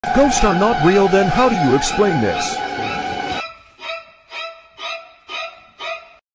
Ghosts are not real, then how do you explain this?